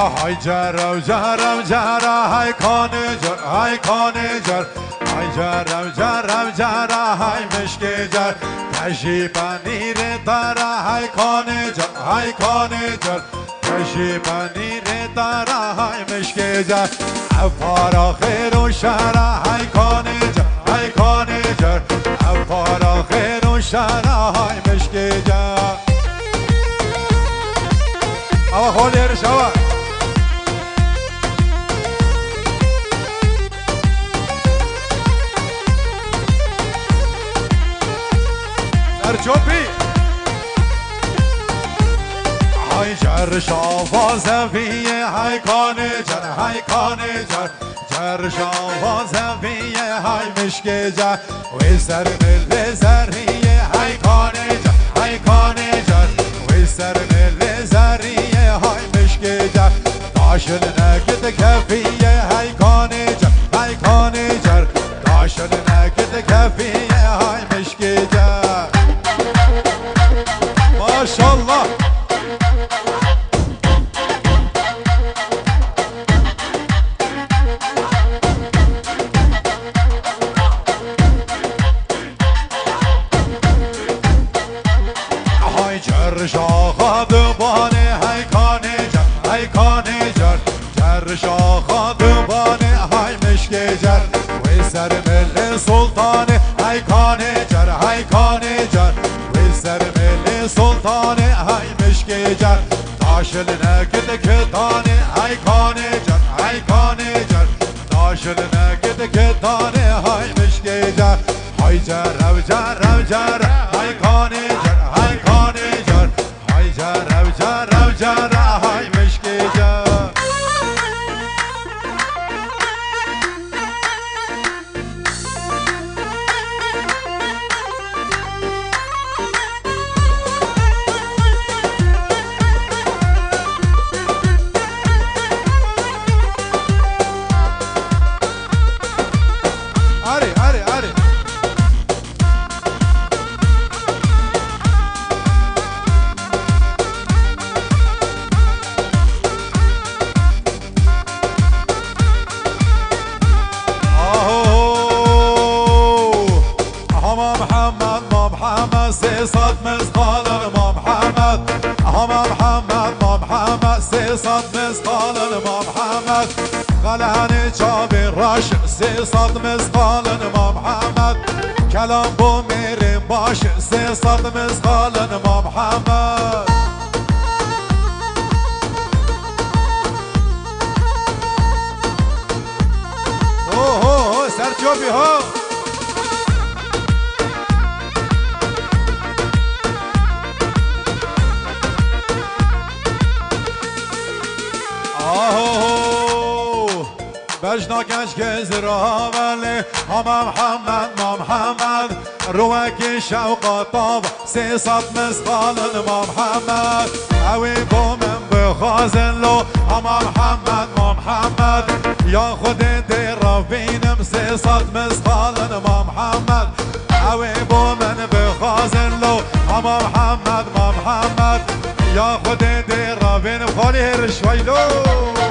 های جرم جرم جرم های کانه جر های کانه جر های جرم جرم جرم های مشک جر تشی پنیر داره های کانه جر های کانه جر تشی پنیر داره های مشک جر افارا خیر و شهر های کانه جر های کانه جر افارا خیر و شهر های مشک جر آوا خالی هرش آوا در چوبی های جرش آوازویه های کانه جر های کانه جر جرش آوازویه های مشک جر وی سر مل زریه های کانه جر های کانه جر وی سر مل زریه های مشک جر داشل نگد کفیه های کانه جر های کانه جر داشل نگد کفیه های مشک جر ماشالله های جرش آقا دوبانه های کانه جر های کانه جر جرش آقا دوبانه های مشک جر وی سر مل سلطانه های کانه جر های کانه جر وی سر مل سلطانه های مشک جر داشل نگد کتانه های کانه جر های کانه جر داشل نگد کتانه های مشک جر های جرم جرم جر های کانه جر های کانه جر های جرم جرم جر های مشک جر صد مسقال ما محمد ما محمد ما محمد صد مسقال ما محمد غلهن چابی راش صد مسقال ما محمد کلام بو میریم باش صد مسقال ما محمد اوه سرچوبی ها بجنا کنش که زرا ولی ما محمد ما محمد روکی شوق طاب 300 مسقال ما محمد اوی بو من بخازن لو ما محمد ما محمد یا خود دیر بینم 300 مسقال ما محمد اوی بو من بخازن لو ما محمد ما محمد یا خود دیر بینم خالی هرش ویلو